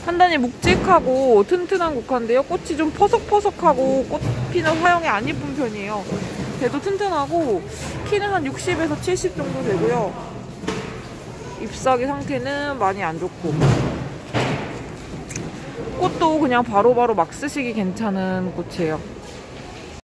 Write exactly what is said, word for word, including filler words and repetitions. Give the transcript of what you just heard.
판단이 묵직하고 튼튼한 국화인데요. 꽃이 좀 퍼석퍼석하고 꽃 피는 화형이 안 예쁜 편이에요. 대도 튼튼하고 키는 한 육십에서 칠십 정도 되고요. 잎사귀 상태는 많이 안 좋고 꽃도 그냥 바로바로 막 쓰시기 괜찮은 꽃이에요.